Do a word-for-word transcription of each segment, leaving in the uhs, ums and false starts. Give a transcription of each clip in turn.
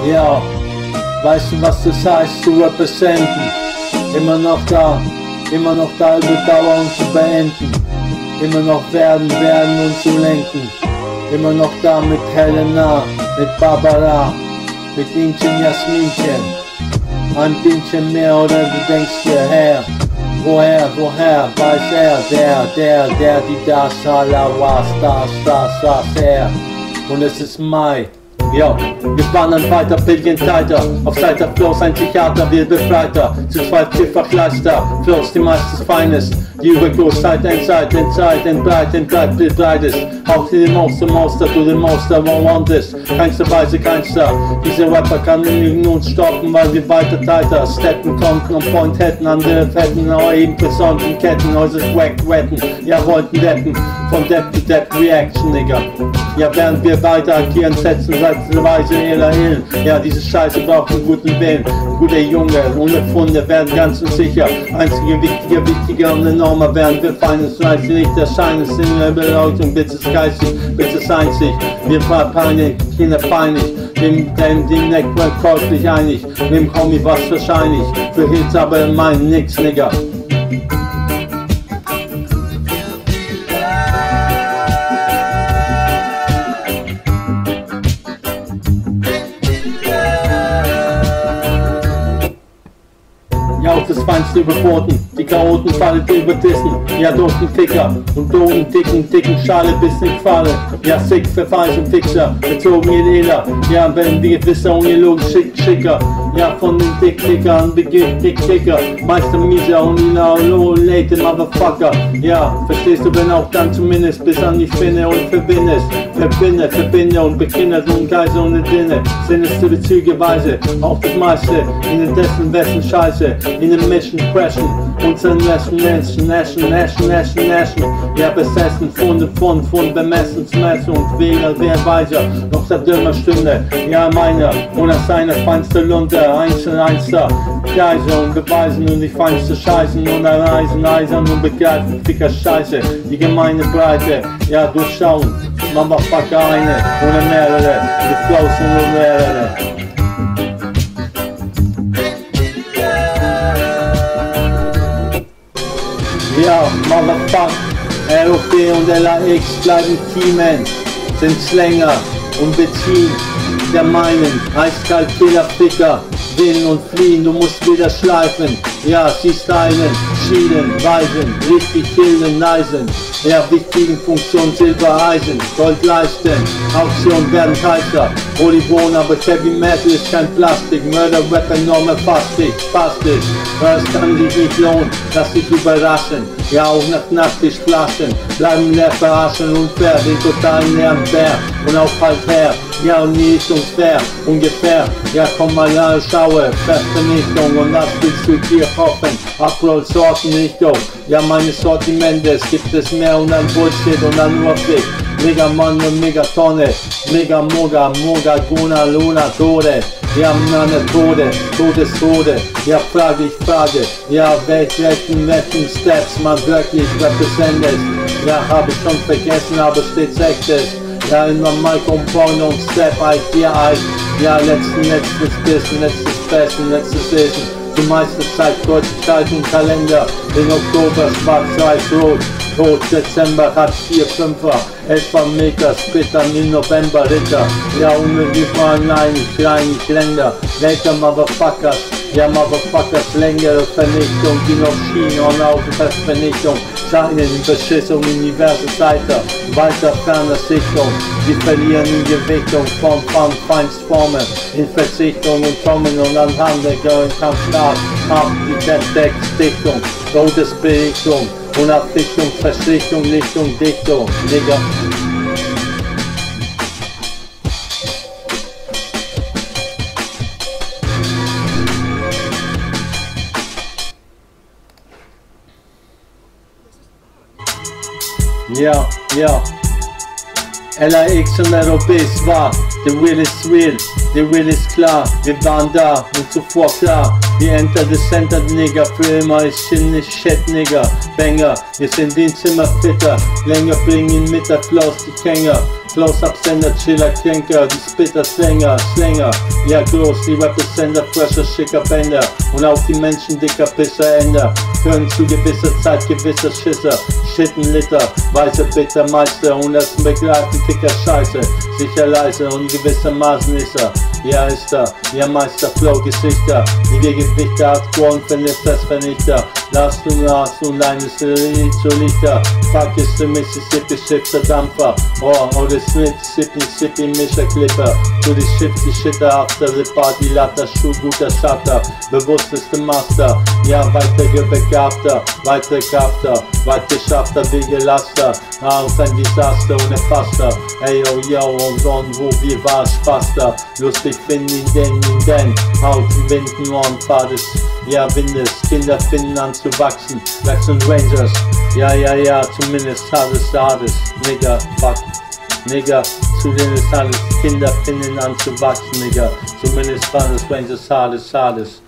Ja, weißt du, was das heißt zu representen? Immer noch da, immer noch da, überdauern zu beenden. Immer noch werden, werden und zu lenken. Immer noch da mit Helena, mit Barbara, mit Inchen, Jasminchen. Ein bisschen mehr oder du denkst dir her. Woher, woher, weiß er, der, der, der, die das, Allah, was, das, das, das, er. Und es ist Mai. Ja, wir wandern weiter, pilgern weiter. Auf Seite Flows ein Psychiater, wir Befreiter. Zu zweit vierfach Leister, Flows die meistes Feines. Die Übergroßzeit, Endzeit, Endzeit, Entbreit, Entbreit, Befreites. Auch die Monster, Monster, du den Monster, wo woanders. Keinster Weise, keinster. Dieser Rapper kann nirgends uns stoppen, weil wir weiter tighter steppen konnten und Point hätten. Andere fetten, aber eben besonderen Ketten, äußerst wack wetten. Ja, wollten wetten, von Depp zu Depp Reaction, Nigga. Ja, während wir weiter agieren, setzen Weise ihrer Hillen. Ja, diese Scheiße braucht einen guten Willen. Ein guter Junge, unerfunden, werden ganz und sicher. Einzige, wichtiger, wichtiger und enormer werden wir feines Reich. Licht erscheinen, Sinne, Beleuchtung, bitte ist geistig, bitte ist einzig. Wir waren peinlich, Kinder peinlich. Dem, dem, dem Neckbrand käuflich einig. Dem Kommi was wahrscheinlich. Für Hits aber meinen nix, Nigga. Ja, auf das Feinste überboten, die Chaoten fallen über Dissen, ja, doten Ficker und doten dicken, dicken Schale bis nicht fallen, ja, sick, verfalsch und Fixer, bezogen in Eder, ja, wenn die Gewisser ungelogen schick, schicker, ja, von den Dick-Dickern beginnt Dick-Dicker, Meister Mieser und Ina, low, late, Motherfucker, ja, verstehst du, wenn auch dann zumindest bis an die Spinne und verbindest, verbinde, verbinde und bekindert und Geiser und Dinne, sinistre Bezügeweise, auch das meiste, in dessen Wessen Scheiße, in den Mission crashen, unseren Nation, Nation, Nation, Nation, Nation, Nation, ja, besessen, Funde, Fund, Fund, bemessen, Smessen und Wähler, wer weiser, noch der dümmer Stunde, ja, meiner, oder seiner feinste Lunte, Einzel, Einster, Geiser und beweisen und die feinste Scheißen und erreisen, eisern und begreifen, Ficker Scheiße, die gemeine Breite, ja, durchschauen, Motherfucker eine oder mehrere, die Flows und mehrere. Ja, Motherfuck, R O P und L A X bleiben Teamen, sind Slänger und beziehen der meinen, eiskalt Killer Ficker, willen und fliehen, du musst wieder schleifen, ja, sie stylen, schielen, weisen, richtig killen, neisen, ja, wichtigen Funktion Silber, Eisen, Gold leisten, Auktionen werden heißer, Polygon, aber Heavy Metal ist kein Plastik, Mörder, Rapper, Norme, fastig, fastig, es kann sich nicht lohnen, lass dich überraschen, ja, auch nach Nachttisch Flaschen, bleiben leer verarschen und fair, den totalen leeren Bär, und auch halt her, ja, und nie ist uns fair, ungefähr, ja, komm mal an, schaue, Vernichtung, und was willst du dir hoffen, Abroll, Sortenrichtung, ja, meine Sortimente, es gibt es mehr und dann Bullshit und dann nur Fick, Mega Mann und Megatonne, Mega Moga, Moga, Guna, Luna, Tode, ja, meine Tode, Todestode, ja, frage ich frage, ja, welchen, welchen Steps man wirklich repräsentiert, ja, habe ich schon vergessen, aber steht echtes, ja, in meinem Mikrofon und Step, I vier Eis, ja, letzten, letztes Bissen, letztes Fressen, letztes Essen, die meiste Zeit kurze Zeit im Kalender, in Oktober schwarz, weiß, rot, rot, Dezember hat vier, fünfer, elfer Meter, später im November Ritter, ja, unbedingt nein, ich klein, ich länger, later Motherfuckers, ja, Motherfuckers, längere Vernichtung, die noch schienen und Augenfestvernichtung, seine Beschissung in diverse Seiten, weiter ferner Sichtung, sie verlieren in Gewichtung, von Fang, Feinstformen, in Verzichtung und kommen und anhand der Gören Kampfstart, ab die Textdichtung, Todesberichtung, Unabdichtung, Verschlichtung, Lichtung, Dichtung, Nigga. Ja, ja, L A X und R O P ist wahr, der Will ist real, der Will ist klar, wir waren da und zuvor klar, wir enter the center, Nigga, für immer ist shit nicht shit, Nigga, Banger, wir sind wie ein Zimmerfitter, länger bringen mit der Flows die Känger, Close-Up-Sender, Chiller, Kränker, die Spitter, Slänger, Schlänger, Ja groß, die Representer, fresher, schicker Bänder und auch die Menschen dicker Pisser Ender können zu gewisser Zeit gewisser Schisser, Schittenlitter, weiße Bitter Meister und das Begreifen dicker Scheiße, sicher leise und gewissermaßen ist er, ja ist er, ja Meister Flow Gesichter, die Gewichte Aktoren Vernichter, Vernichter, lasst du nach und eines zu Lichter, fuck ist der Mississippi Schifter Dampfer, oh, oder Mississippi, Mississippi Mischer Clipper, du die Schiff, die Shitter, After the Party, Latter, Schuh, guter Schatter, bewussteste Master, ja weiter Begabter, weiter Krafter, weit geschaffter, Wegelaster, auf ein Desaster ohne Faster, ey oh yo und und wo wir war Spaster, lustig finden ihn denn, ihn denn, Hauten, Winden, Ohren, Pfades, ja Windes, Kinder finden an zu wachsen, Rex und Rangers, ja ja ja, zumindest Hades, Hades, Nigger, fuck, Nigger, zumindest Hades, Kinder finden an zu wachsen, Nigger, zumindest Hades, Rangers, Hades, Hades.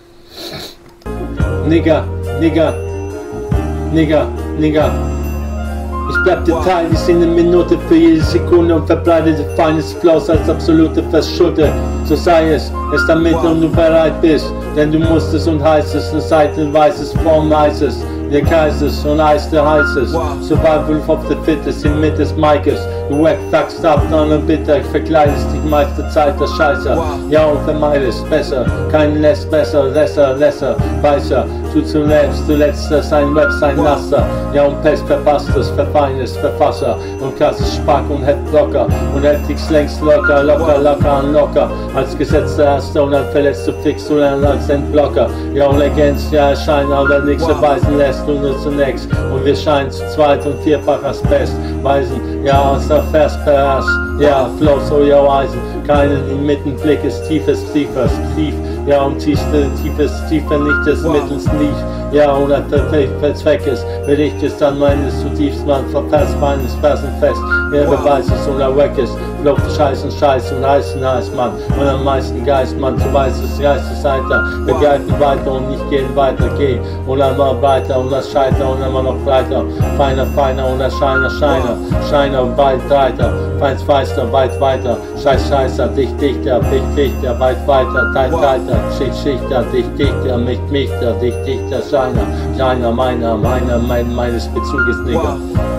Nigger, Nigger, Nigger, Nigger. Ich bleib Detail, ich in eine Minute für jede Sekunde und verbreitete feines Flows als absolute Verschutte. So sei es, es damit und du bereit bist, denn du musst es und heißt es, eine Seite weißes Form heißes, der Kaisers und Eis der heißes, Survival of the Fittest in Mitte des Mikes, du wack fuckst ab, dann und bitter, ich verkleidest die meiste Zeit der Scheißer, ja und vermeidest besser, kein less besser, lesser, lesser, weißer, du zuletzt, zuletzt sein Web, sein Laster, ja und Pest verpasst es, verfeinest, Verfasser und krasses Spack und Headblocker und hält dich längst locker, locker, locker und locker, als gesetzter Erster und dann verletzt du fix oder als Endblocker, ja und ergänzt, ja erscheinen, aber nichts erweisen lässt du nur zunächst und wir scheinen zu zweit und vierfach als Best, weisen, ja aus der Vers per Ass, ja Flow so ja Eisen, keinen Mittenblick ist tiefes, tiefes, tief, ja und tiefste, tiefes, tiefer nicht des Mittels lief, ja und der Zweck ist, Bericht ist dann meines zutiefst man verpasst meines Fersenfest, ja Beweis ist und er weg ist, Luft scheißen Scheiß und heißen heiß Mann und am meisten Geist Mann, so weiß es Geistesalter, begreifen weiter und nicht gehen weiter, geh und einmal weiter und das Scheiter und immer noch breiter, feiner, feiner und der Scheiner, Scheiner, Scheiner und weit breiter, feins feister, weit weiter, Scheiß, Scheißer, dicht, dichter, dicht, dichter, weit weiter, teit, teiter, Schicht, Schichter, dicht, dichter, mich, michter, dicht, dichter, Scheiner, Scheiner, meiner, meiner, mein, meines Bezuges, Nigger.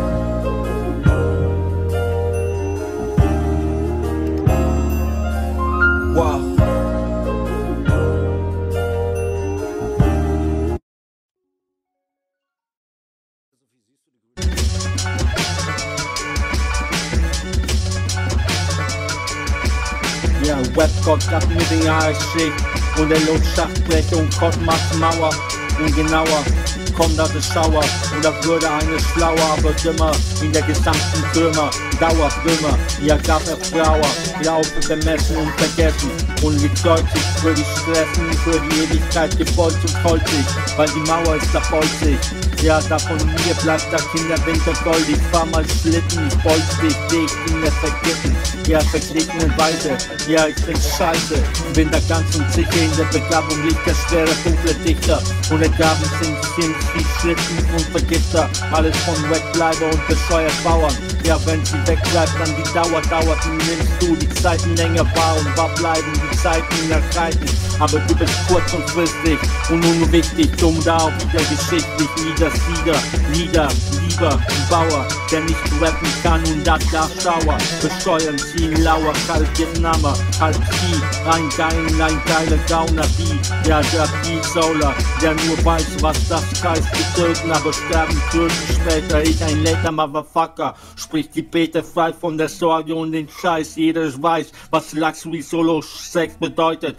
Wow. Ja, Webgott gab mir den Jahreschicht und der Luftschachbrechung kommt macht Mauer und genauer kommt da der Schauer oder würde eine schlauer, aber dümmer in der gesamten Firma, dauert dümmer, ja gab er Frauer, Laufe bemessen und vergessen und liegt deutlich für die Stressen, für die Ewigkeit gebeut und holzig, weil die Mauer ist da bolzig, ja da von mir bleibt der Kinderwinter goldig, fahr mal Schlitten, ich bolz dich, dich in der Vergitten, ja vergliedenen Weise, ja ich bin scheiße, bin da ganz und sicher in der Begabung liegt der schwere dunkle Dichter und Ergaben sind Kind wie Schlitten und Vergifter, alles von Wegbleiber und bescheuert Bauern, ja wenn sie wegbleibt, dann die Dauer dauert, nimmst du die Zeiten länger wahr und wahr bleiben die Zeiten ergreifen, aber du bist kurz und fristig und unwichtig, dumm da auch wieder geschichtlich, Lieder, Sieder, Lieder, lieber ein Bauer, der nicht rappen kann und das da Schauer, besteuern, ziehen, lauer, kalt Vietnamer, halb Vieh, ein geilen, ein geiler Gauner, wie, ja der P-Solar, der nur weiß, was das heißt, die töten, aber sterben, töten später, ich ein later Motherfucker, sprich die Bete frei von der Sorge und den Scheiß, jeder weiß, was Luxury Solo Sex bedeutet.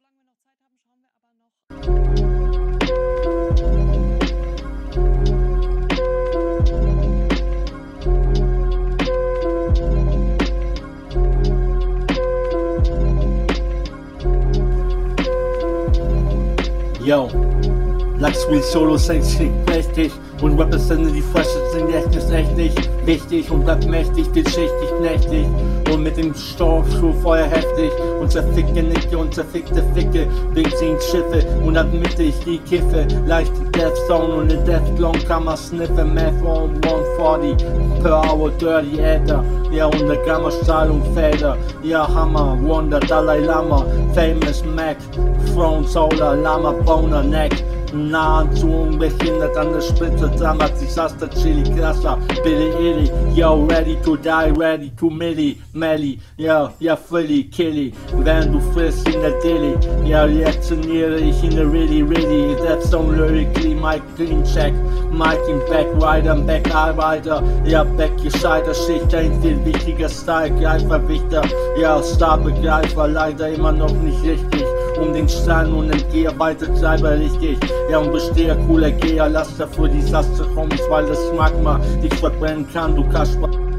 Yo, Luxury Solo Sex prächtig und Representen die Freshe sind echt nicht richtig, wichtig und bleibt mächtig, vielschichtig, nächtig und mit dem Stoffschuh Feuer heftig und zerficke Nicke und zerfickte Ficke, Benzin Schiffe und admittig die Kiffe, leichte Death Zone und eine Death-Long Kammer sniffe, Meth on one forty per hour, dirty Äther, ja und ne Gammastrahlung Felder, ja Hammer, Wonder, Dalai Lama, Famous Mac, Throne Solar, Lama, Boner, Neck, nahezu unbehindert an der Spitze, Drama, Disaster, Chili, krasser, Billy Illy, yo, ready to die, ready to milli, Melly, ja, ja, Philly, Killy, während du frisst in der Dilly, ja, reaktioniere ich in der Really, Really, Death Zone, lyrically, Mike, clean check, Mike im Back, Rider, Back, Arbeiter, ja, Back, gescheiter Schichter, ein viel wichtiger Style, Greifer, Wichter, ja, Star-Begreifer, leider immer noch nicht richtig, um den Stein und entgehe weiter, Treiber richtig, ja und bestehe cooler Geher, Laster für Desaster Homies, weil das Magma dich verbrennen kann, du Kasper.